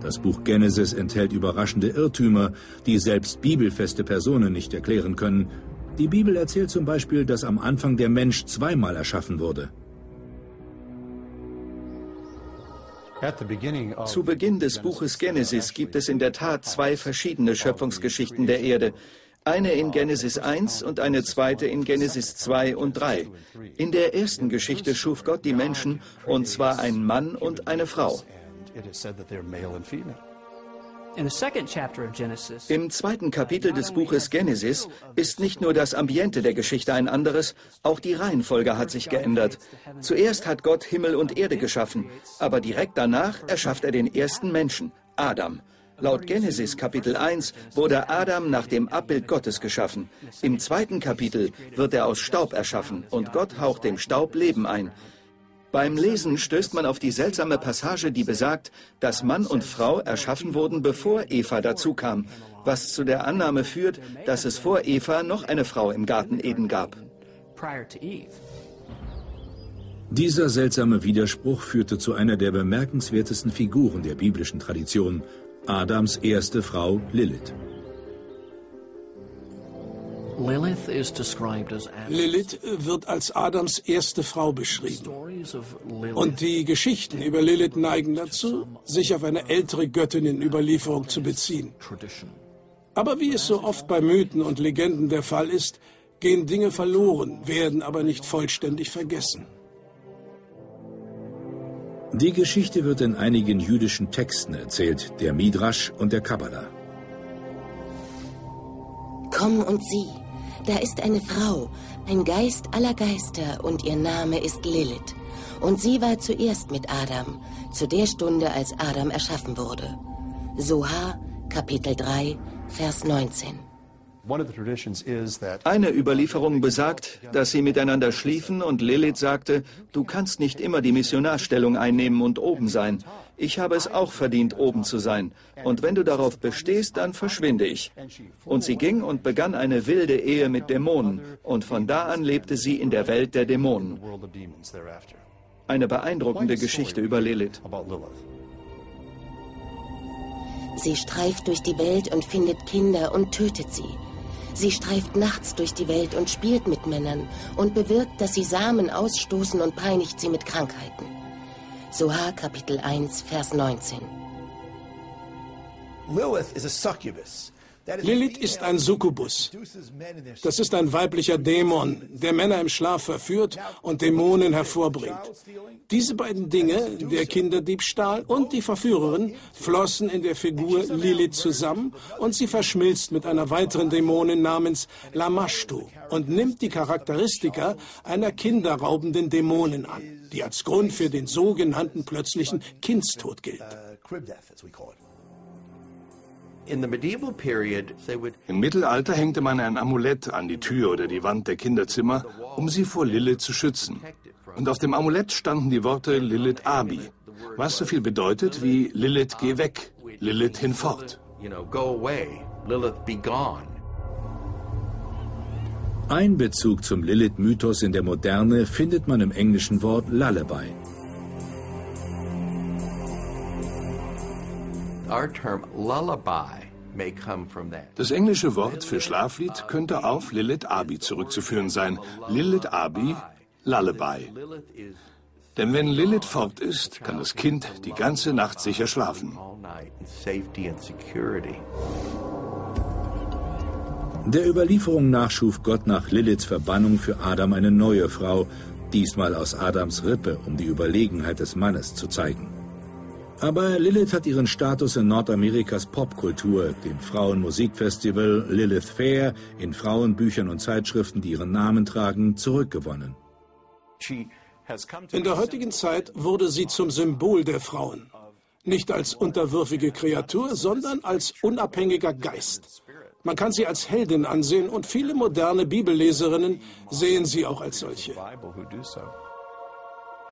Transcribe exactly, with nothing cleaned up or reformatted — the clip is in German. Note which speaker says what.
Speaker 1: Das Buch Genesis enthält überraschende Irrtümer, die selbst bibelfeste Personen nicht erklären können. Die Bibel erzählt zum Beispiel, dass am Anfang der Mensch zweimal erschaffen wurde.
Speaker 2: Zu Beginn des Buches Genesis gibt es in der Tat zwei verschiedene Schöpfungsgeschichten der Erde. Eine in Genesis eins und eine zweite in Genesis zwei und drei. In der ersten Geschichte schuf Gott die Menschen, und zwar einen Mann und eine Frau. Im zweiten Kapitel des Buches Genesis ist nicht nur das Ambiente der Geschichte ein anderes, auch die Reihenfolge hat sich geändert. Zuerst hat Gott Himmel und Erde geschaffen, aber direkt danach erschafft er den ersten Menschen, Adam. Laut Genesis Kapitel eins wurde Adam nach dem Abbild Gottes geschaffen. Im zweiten Kapitel wird er aus Staub erschaffen und Gott haucht dem Staub Leben ein. Beim Lesen stößt man auf die seltsame Passage, die besagt, dass Mann und Frau erschaffen wurden, bevor Eva dazukam, was zu der Annahme führt, dass es vor Eva noch eine Frau im Garten Eden gab.
Speaker 1: Dieser seltsame Widerspruch führte zu einer der bemerkenswertesten Figuren der biblischen Tradition, Adams erste Frau Lilith.
Speaker 3: Lilith wird als Adams erste Frau beschrieben. Und die Geschichten über Lilith neigen dazu, sich auf eine ältere Göttin in Überlieferung zu beziehen. Aber wie es so oft bei Mythen und Legenden der Fall ist, gehen Dinge verloren, werden aber nicht vollständig vergessen.
Speaker 1: Die Geschichte wird in einigen jüdischen Texten erzählt, der Midrasch und der Kabbala.
Speaker 4: Komm und sieh, da ist eine Frau, ein Geist aller Geister, und ihr Name ist Lilith. Und sie war zuerst mit Adam, zu der Stunde, als Adam erschaffen wurde. Sohar, Kapitel drei, Vers neunzehn.
Speaker 2: Eine Überlieferung besagt, dass sie miteinander schliefen und Lilith sagte, du kannst nicht immer die Missionarstellung einnehmen und oben sein. Ich habe es auch verdient, oben zu sein. Und wenn du darauf bestehst, dann verschwinde ich. Und sie ging und begann eine wilde Ehe mit Dämonen. Und von da an lebte sie in der Welt der Dämonen. Eine beeindruckende Geschichte über Lilith.
Speaker 4: Sie streift durch die Welt und findet Kinder und tötet sie. Sie streift nachts durch die Welt und spielt mit Männern und bewirkt, dass sie Samen ausstoßen und peinigt sie mit Krankheiten. Sohar, Kapitel eins, Vers neunzehn.
Speaker 3: Lilith is a succubus. Lilith ist ein Succubus. Das ist ein weiblicher Dämon, der Männer im Schlaf verführt und Dämonen hervorbringt. Diese beiden Dinge, der Kinderdiebstahl und die Verführerin, flossen in der Figur Lilith zusammen und sie verschmilzt mit einer weiteren Dämonin namens Lamashtu und nimmt die Charakteristika einer kinderraubenden Dämonin an, die als Grund für den sogenannten plötzlichen Kindstod gilt.
Speaker 5: Im Mittelalter hängte man ein Amulett an die Tür oder die Wand der Kinderzimmer, um sie vor Lilith zu schützen. Und auf dem Amulett standen die Worte Lilith Abi, was so viel bedeutet wie Lilith geh weg, Lilith hinfort.
Speaker 1: Ein Bezug zum Lilith-Mythos in der Moderne findet man im englischen Wort Lullaby.
Speaker 5: Das englische Wort für Schlaflied könnte auf Lilith Abi zurückzuführen sein. Lilith Abi, Lullaby. Denn wenn Lilith fort ist, kann das Kind die ganze Nacht sicher schlafen.
Speaker 1: Der Überlieferung nach schuf Gott nach Liliths Verbannung für Adam eine neue Frau, diesmal aus Adams Rippe, um die Überlegenheit des Mannes zu zeigen. Aber Lilith hat ihren Status in Nordamerikas Popkultur, dem Frauenmusikfestival Lilith Fair, in Frauenbüchern und Zeitschriften, die ihren Namen tragen, zurückgewonnen.
Speaker 3: In der heutigen Zeit wurde sie zum Symbol der Frauen. Nicht als unterwürfige Kreatur, sondern als unabhängiger Geist. Man kann sie als Heldin ansehen und viele moderne Bibelleserinnen sehen sie auch als solche.